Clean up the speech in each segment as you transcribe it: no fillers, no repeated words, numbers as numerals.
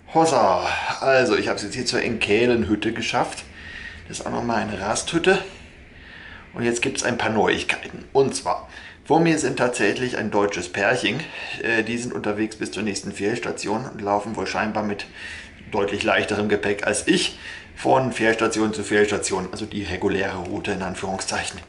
Hossa, also ich habe es jetzt hier zur Enkälenhütte geschafft. Das ist auch nochmal eine Rasthütte. Und jetzt gibt es ein paar Neuigkeiten. Und zwar, vor mir sind tatsächlich ein deutsches Pärchen. Die sind unterwegs bis zur nächsten Fährstation und laufen wohl scheinbar mit deutlich leichterem Gepäck als ich von Fährstation zu Fährstation. Also die reguläre Route in Anführungszeichen.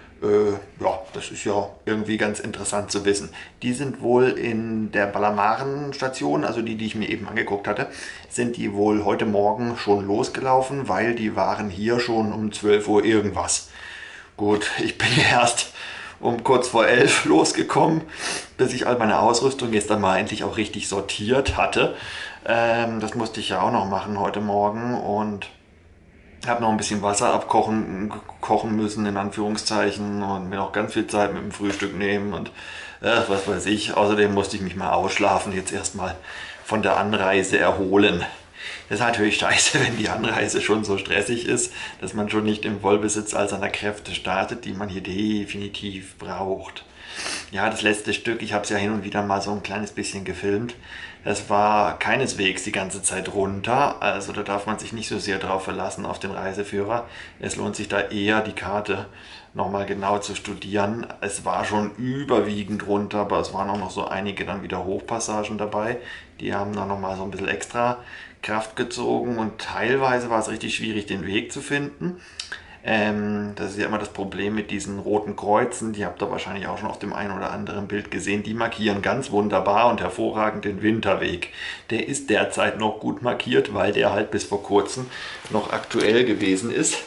Ja, das ist ja irgendwie ganz interessant zu wissen. Die sind wohl in der Balamaren-Station, also die ich mir eben angeguckt hatte, sind die wohl heute Morgen schon losgelaufen, weil die waren hier schon um 12 Uhr irgendwas. Gut, ich bin erst um kurz vor 11 losgekommen, bis ich all meine Ausrüstung jetzt dann mal endlich auch richtig sortiert hatte. Das musste ich ja auch noch machen heute Morgen und habe noch ein bisschen Wasser abkochen kochen müssen, in Anführungszeichen, und mir noch ganz viel Zeit mit dem Frühstück nehmen und was weiß ich. Außerdem musste ich mich mal ausschlafen, jetzt erstmal von der Anreise erholen. Das ist natürlich scheiße, wenn die Anreise schon so stressig ist, dass man schon nicht im Vollbesitz all seiner Kräfte startet, die man hier definitiv braucht. Ja, das letzte Stück, ich habe es ja hin und wieder mal so ein kleines bisschen gefilmt. Das war keineswegs die ganze Zeit runter, also da darf man sich nicht so sehr drauf verlassen auf den Reiseführer. Es lohnt sich da eher, die Karte nochmal genau zu studieren. Es war schon überwiegend runter, aber es waren auch noch so einige dann wieder Hochpassagen dabei. Die haben dann nochmal so ein bisschen extra Kraft gezogen und teilweise war es richtig schwierig, den Weg zu finden. Das ist ja immer das Problem mit diesen roten Kreuzen. Die habt ihr wahrscheinlich auch schon auf dem einen oder anderen Bild gesehen. Die markieren ganz wunderbar und hervorragend den Winterweg. Der ist derzeit noch gut markiert, weil der halt bis vor kurzem noch aktuell gewesen ist.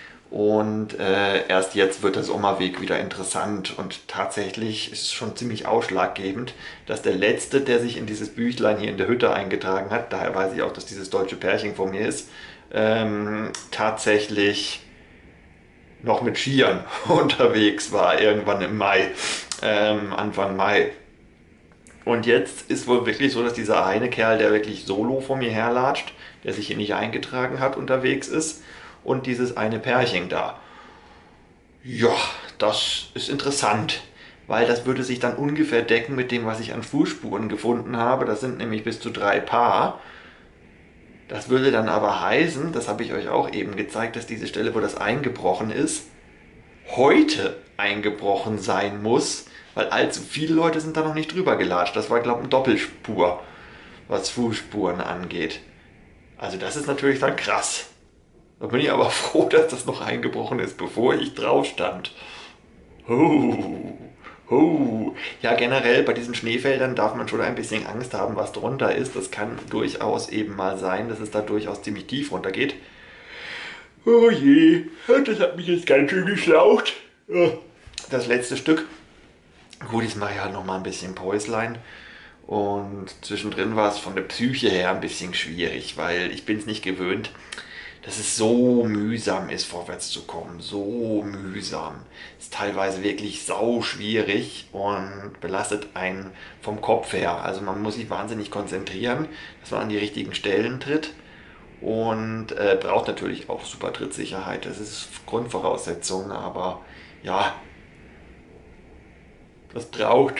Und erst jetzt wird der Sommerweg wieder interessant. Und tatsächlich ist es schon ziemlich ausschlaggebend, dass der Letzte, der sich in dieses Büchlein hier in der Hütte eingetragen hat, daher weiß ich auch, dass dieses deutsche Pärchen vor mir ist, tatsächlich noch mit Skiern unterwegs war, irgendwann im Mai, Anfang Mai. Und jetzt ist wohl wirklich so, dass dieser eine Kerl, der wirklich solo vor mir herlatscht, der sich hier nicht eingetragen hat, unterwegs ist, und dieses eine Pärchen da. Ja, das ist interessant, weil das würde sich dann ungefähr decken mit dem, was ich an Fußspuren gefunden habe. Das sind nämlich bis zu 3 Paar. Das würde dann aber heißen, das habe ich euch auch eben gezeigt, dass diese Stelle, wo das eingebrochen ist, heute eingebrochen sein muss, weil allzu viele Leute sind da noch nicht drüber gelatscht. Das war, glaube ich, eine Doppelspur, was Fußspuren angeht. Also das ist natürlich dann krass. Da bin ich aber froh, dass das noch eingebrochen ist, bevor ich drauf stand. Oh, oh. Ja, generell bei diesen Schneefeldern darf man schon ein bisschen Angst haben, was drunter ist. Das kann durchaus eben mal sein, dass es da durchaus ziemlich tief runtergeht. Oh je, das hat mich jetzt ganz schön geschlaucht. Ja. Das letzte Stück. Gut, jetzt mache ich halt noch mal ein bisschen Päuslein. Und zwischendrin war es von der Psyche her ein bisschen schwierig, weil ich bin es nicht gewöhnt, dass es so mühsam ist, vorwärts zu kommen. So mühsam. Ist teilweise wirklich sau schwierig und belastet einen vom Kopf her. Also man muss sich wahnsinnig konzentrieren, dass man an die richtigen Stellen tritt. Und braucht natürlich auch super Trittsicherheit. Das ist Grundvoraussetzung, aber ja, das braucht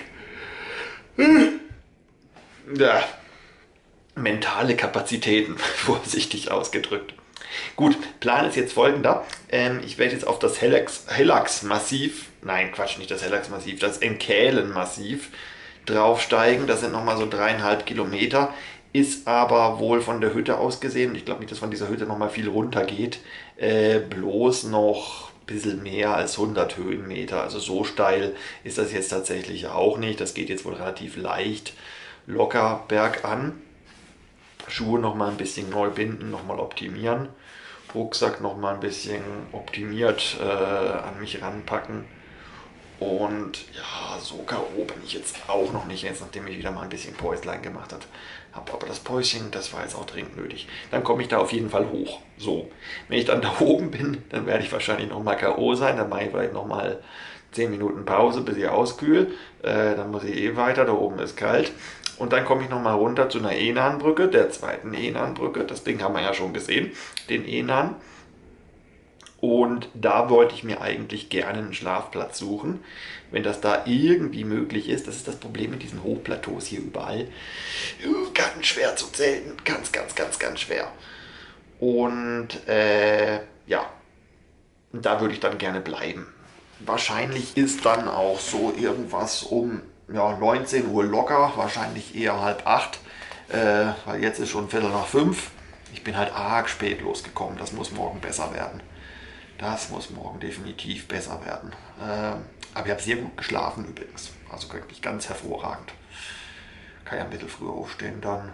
ja, mentale Kapazitäten, vorsichtig ausgedrückt. Gut, Plan ist jetzt folgender. Ich werde jetzt auf das Hellax-Massiv, nein, Quatsch, nicht das Hellax-Massiv, das Enkälen-Massiv draufsteigen. Das sind nochmal so 3,5 Kilometer. Ist aber wohl von der Hütte aus gesehen, ich glaube nicht, dass von dieser Hütte nochmal viel runter geht, bloß noch ein bisschen mehr als 100 Höhenmeter. Also so steil ist das jetzt tatsächlich auch nicht. Das geht jetzt wohl relativ leicht, locker bergan. Schuhe noch mal ein bisschen neu binden, noch mal optimieren. Rucksack noch mal ein bisschen optimiert an mich ranpacken. Und ja, so K.O. bin ich jetzt auch noch nicht, jetzt nachdem ich wieder mal ein bisschen Päuslein gemacht habe. Aber das Päuschen, das war jetzt auch dringend nötig. Dann komme ich da auf jeden Fall hoch. So, wenn ich dann da oben bin, dann werde ich wahrscheinlich noch mal K.O. sein. Dann mache ich vielleicht noch mal 10 Minuten Pause, bis ich auskühle. Dann muss ich eh weiter, da oben ist kalt. Und dann komme ich nochmal runter zu einer Enan-Brücke, der zweiten Enan-Brücke. Das Ding haben wir ja schon gesehen, den Enan. Und da wollte ich mir eigentlich gerne einen Schlafplatz suchen, wenn das da irgendwie möglich ist. Das ist das Problem mit diesen Hochplateaus hier überall. Ganz schwer zu zelten, ganz, ganz, ganz, ganz schwer. Und ja, da würde ich dann gerne bleiben. Wahrscheinlich ist dann auch so irgendwas um ja, 19 Uhr locker, wahrscheinlich eher halb acht, weil jetzt ist schon Viertel nach fünf. Ich bin halt arg spät losgekommen, das muss morgen besser werden. Das muss morgen definitiv besser werden. Aber ich habe sehr gut geschlafen übrigens, also wirklich ganz hervorragend. Kann ja ein bisschen früher aufstehen dann.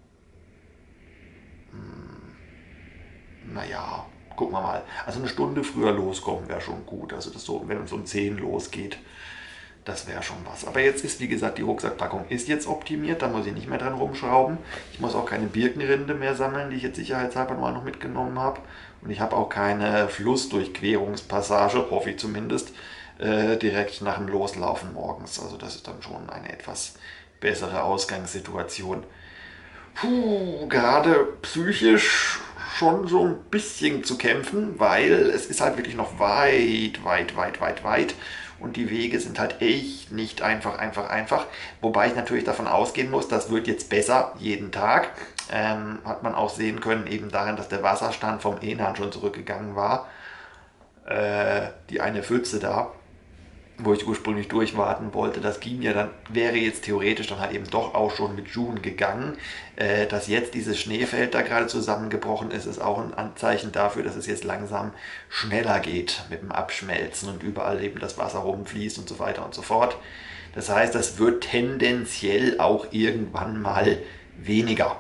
Naja, gucken wir mal. Also eine Stunde früher loskommen wäre schon gut. Also das so, wenn es um 10 losgeht, das wäre schon was. Aber jetzt ist, wie gesagt, die Rucksackpackung ist jetzt optimiert. Da muss ich nicht mehr dran rumschrauben. Ich muss auch keine Birkenrinde mehr sammeln, die ich jetzt sicherheitshalber mal noch mitgenommen habe. Und ich habe auch keine Flussdurchquerungspassage, hoffe ich zumindest, direkt nach dem Loslaufen morgens. Also das ist dann schon eine etwas bessere Ausgangssituation. Puh, gerade psychisch schon so ein bisschen zu kämpfen, weil es ist halt wirklich noch weit, weit, weit, weit, weit. Und die Wege sind halt echt nicht einfach, einfach, einfach. Wobei ich natürlich davon ausgehen muss, das wird jetzt besser jeden Tag. Hat man auch sehen können, eben daran, dass der Wasserstand vom Enan schon zurückgegangen war. Die eine Pfütze da, wo ich ursprünglich durchwarten wollte, das ging ja dann, wäre jetzt theoretisch dann halt eben doch auch schon mit June gegangen. Dass jetzt dieses Schneefeld da gerade zusammengebrochen ist, ist auch ein Anzeichen dafür, dass es jetzt langsam schneller geht mit dem Abschmelzen und überall eben das Wasser rumfließt und so weiter und so fort. Das heißt, das wird tendenziell auch irgendwann mal weniger.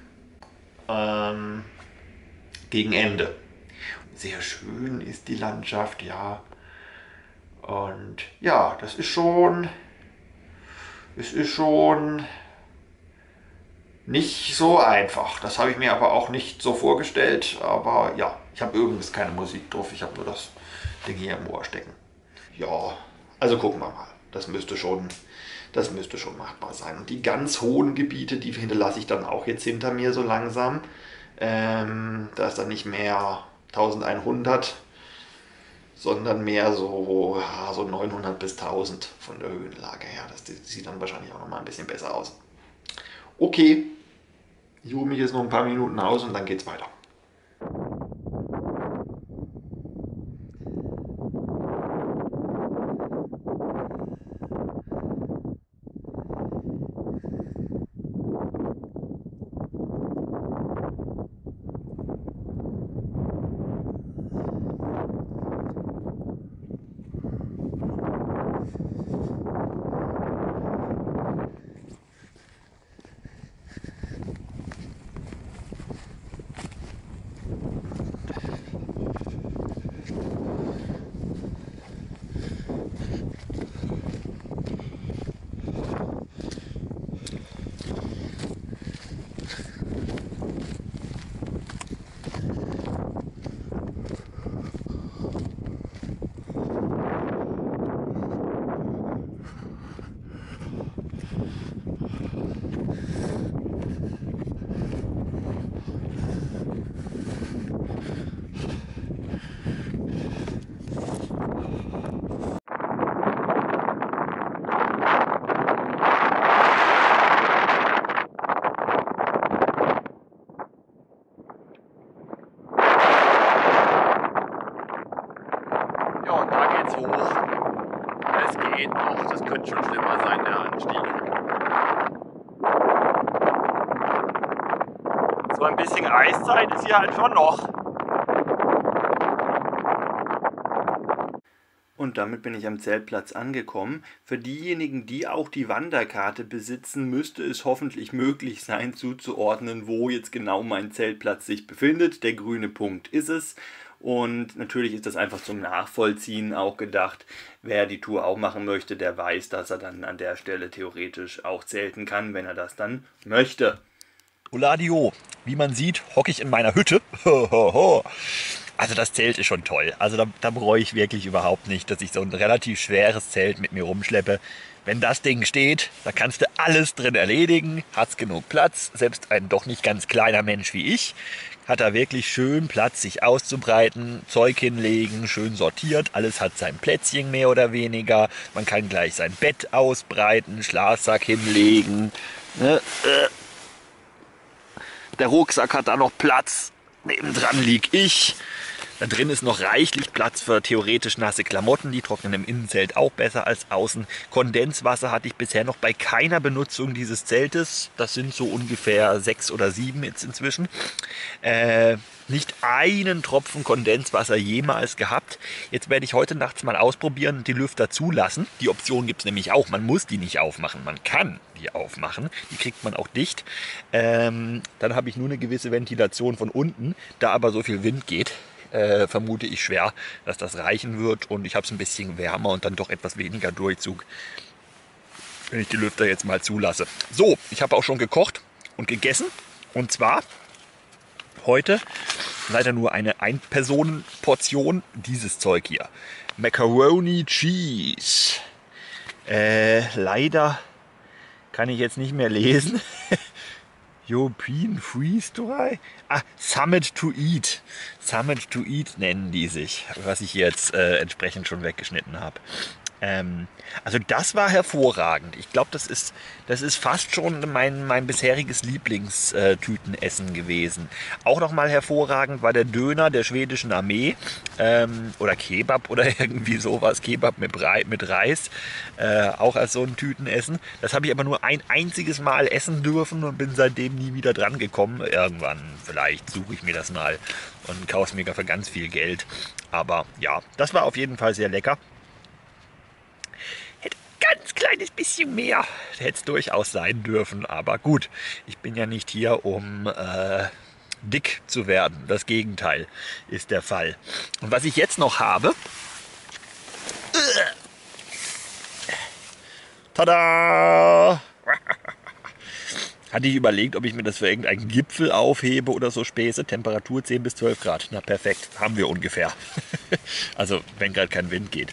Gegen Ende. Sehr schön ist die Landschaft, ja. Und ja, es ist schon nicht so einfach. Das habe ich mir aber auch nicht so vorgestellt. Aber ja, ich habe übrigens keine Musik drauf. Ich habe nur das Ding hier im Ohr stecken. Ja, also gucken wir mal. Das müsste schon machbar sein. Und die ganz hohen Gebiete, die hinterlasse ich dann auch jetzt hinter mir so langsam. Da ist dann nicht mehr 1100, sondern mehr so, ja, so 900 bis 1000 von der Höhenlage her. Das sieht dann wahrscheinlich auch nochmal ein bisschen besser aus. Okay, ich ruhe mich jetzt noch ein paar Minuten aus und dann geht's weiter. Ja, und da geht's hoch. Es geht noch. Das könnte schon schlimmer sein, der Anstieg. So ein bisschen Eiszeit ist hier halt schon noch. Und damit bin ich am Zeltplatz angekommen. Für diejenigen, die auch die Wanderkarte besitzen, müsste es hoffentlich möglich sein, zuzuordnen, wo jetzt genau mein Zeltplatz sich befindet. Der grüne Punkt ist es. Und natürlich ist das einfach zum Nachvollziehen auch gedacht. Wer die Tour auch machen möchte, der weiß, dass er dann an der Stelle theoretisch auch zelten kann, wenn er das dann möchte. Uladio, wie man sieht, hocke ich in meiner Hütte. Also das Zelt ist schon toll. Also da bereue ich wirklich überhaupt nicht, dass ich so ein relativ schweres Zelt mit mir rumschleppe. Wenn das Ding steht, da kannst du alles drin erledigen, hat's genug Platz. Selbst ein doch nicht ganz kleiner Mensch wie ich hat da wirklich schön Platz, sich auszubreiten, Zeug hinlegen, schön sortiert. Alles hat sein Plätzchen mehr oder weniger. Man kann gleich sein Bett ausbreiten, Schlafsack hinlegen. Ne? Der Rucksack hat da noch Platz. Nebendran lieg ich. Da drin ist noch reichlich Platz für theoretisch nasse Klamotten. Die trocknen im Innenzelt auch besser als außen. Kondenswasser hatte ich bisher noch bei keiner Benutzung dieses Zeltes. Das sind so ungefähr 6 oder 7 jetzt inzwischen. Nicht einen Tropfen Kondenswasser jemals gehabt. Jetzt werde ich heute nachts mal ausprobieren und die Lüfter zulassen. Die Option gibt es nämlich auch. Man muss die nicht aufmachen. Man kann die aufmachen. Die kriegt man auch dicht. Dann habe ich nur eine gewisse Ventilation von unten. Da aber so viel Wind geht, vermute ich schwer, dass das reichen wird. Und ich habe es ein bisschen wärmer und dann doch etwas weniger Durchzug, wenn ich die Lüfter jetzt mal zulasse. So, ich habe auch schon gekocht und gegessen. Und zwar heute leider nur eine Ein-Personen-Portion dieses Zeug hier. Macaroni Cheese. Leider kann ich jetzt nicht mehr lesen. European Freeze Dry? Ah, Summit to Eat. Summit to Eat nennen die sich, was ich jetzt entsprechend schon weggeschnitten habe. Also das war hervorragend. Ich glaube, das ist fast schon mein bisheriges Lieblingstütenessen gewesen. Auch nochmal hervorragend war der Döner der schwedischen Armee oder Kebab oder irgendwie sowas. Kebab mit Reis, auch als so ein Tütenessen. Das habe ich aber nur ein einziges Mal essen dürfen und bin seitdem nie wieder dran gekommen. Irgendwann vielleicht suche ich mir das mal und kaufe es mir für ganz viel Geld. Aber ja, das war auf jeden Fall sehr lecker. Ganz kleines bisschen mehr hätte es durchaus sein dürfen, aber gut, ich bin ja nicht hier, um dick zu werden. Das Gegenteil ist der Fall. Und was ich jetzt noch habe, tada! Hatte ich überlegt, ob ich mir das für irgendeinen Gipfel aufhebe oder so Späße. Temperatur 10 bis 12 Grad. Na perfekt, haben wir ungefähr. Also wenn gerade kein Wind geht.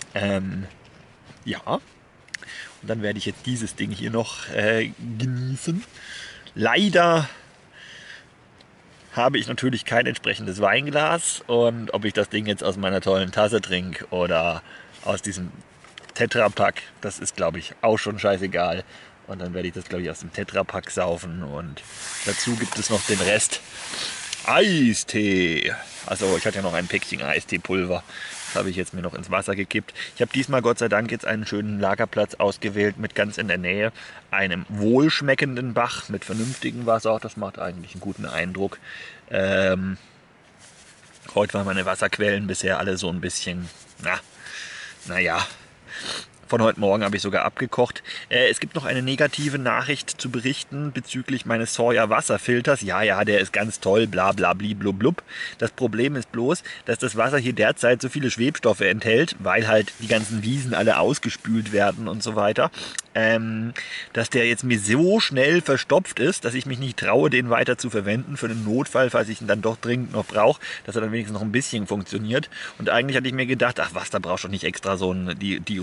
Ja. Und dann werde ich jetzt dieses Ding hier noch genießen. Leider habe ich natürlich kein entsprechendes Weinglas. Und ob ich das Ding jetzt aus meiner tollen Tasse trinke oder aus diesem Tetrapack, das ist, glaube ich, auch schon scheißegal. Und dann werde ich das, glaube ich, aus dem Tetrapack saufen. Und dazu gibt es noch den Rest. Eistee. Also ich hatte ja noch ein Päckchen Eisteepulver. Das habe ich jetzt mir noch ins Wasser gekippt. Ich habe diesmal Gott sei Dank jetzt einen schönen Lagerplatz ausgewählt mit ganz in der Nähe einem wohlschmeckenden Bach mit vernünftigem Wasser. Das macht eigentlich einen guten Eindruck. Heute waren meine Wasserquellen bisher alle so ein bisschen, naja. Von heute Morgen habe ich sogar abgekocht. Es gibt noch eine negative Nachricht zu berichten bezüglich meines Sawyer-Wasserfilters. Ja, der ist ganz toll, bla bla blub. Das Problem ist bloß, dass das Wasser hier derzeit so viele Schwebstoffe enthält, weil halt die ganzen Wiesen alle ausgespült werden und so weiter, dass der jetzt mir so schnell verstopft ist, dass ich mich nicht traue, den weiter zu verwenden für einen Notfall, falls ich ihn dann doch dringend noch brauche, dass er dann wenigstens noch ein bisschen funktioniert. Und eigentlich hatte ich mir gedacht, ach was, da brauchst du nicht extra so die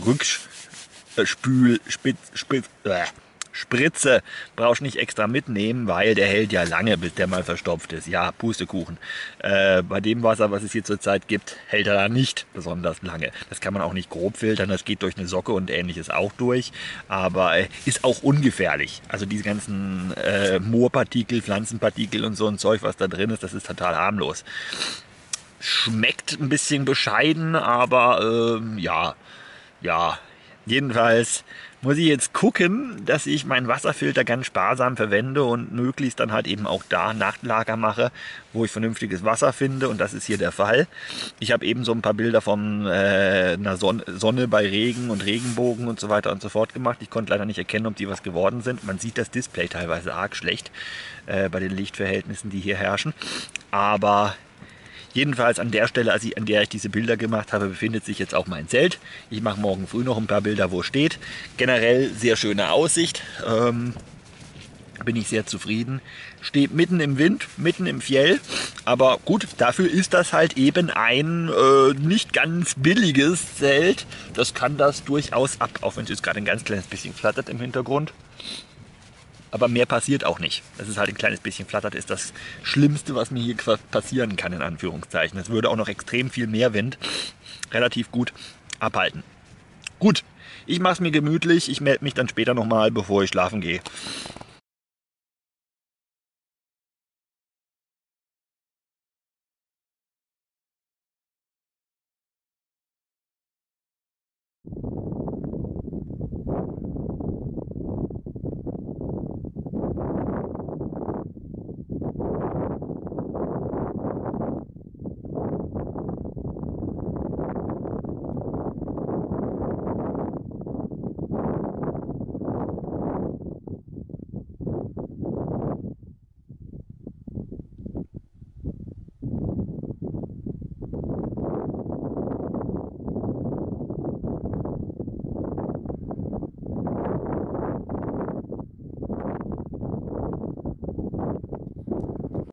Spritze brauchst nicht extra mitnehmen, weil der hält ja lange, bis der mal verstopft ist. Ja, Pustekuchen. Bei dem Wasser, was es hier zurzeit gibt, hält er da nicht besonders lange. Das kann man auch nicht grob filtern, das geht durch eine Socke und ähnliches auch durch, aber ist auch ungefährlich. Also diese ganzen Moorpartikel, Pflanzenpartikel und so ein Zeug, was da drin ist, das ist total harmlos. Schmeckt ein bisschen bescheiden, aber ja. Jedenfalls muss ich jetzt gucken, dass ich meinen Wasserfilter ganz sparsam verwende und möglichst dann halt eben auch da Nachtlager mache, wo ich vernünftiges Wasser finde, und das ist hier der Fall. Ich habe eben so ein paar Bilder von einer Sonne bei Regen und Regenbogen und so weiter und so fort gemacht. Ich konnte leider nicht erkennen, ob die was geworden sind. Man sieht das Display teilweise arg schlecht bei den Lichtverhältnissen, die hier herrschen. Aber jedenfalls an der Stelle, an der ich diese Bilder gemacht habe, befindet sich jetzt auch mein Zelt. Ich mache morgen früh noch ein paar Bilder, wo es steht. Generell sehr schöne Aussicht. bin ich sehr zufrieden. Steht mitten im Wind, mitten im Fjell. Aber gut, dafür ist das halt eben ein nicht ganz billiges Zelt. Das kann das durchaus ab, auch wenn es jetzt gerade ein ganz kleines bisschen flattert im Hintergrund. Aber mehr passiert auch nicht. Dass es halt ein kleines bisschen flattert, ist das Schlimmste, was mir hier passieren kann, in Anführungszeichen. Es würde auch noch extrem viel mehr Wind relativ gut abhalten. Gut, ich mache es mir gemütlich. Ich melde mich dann später nochmal, bevor ich schlafen gehe.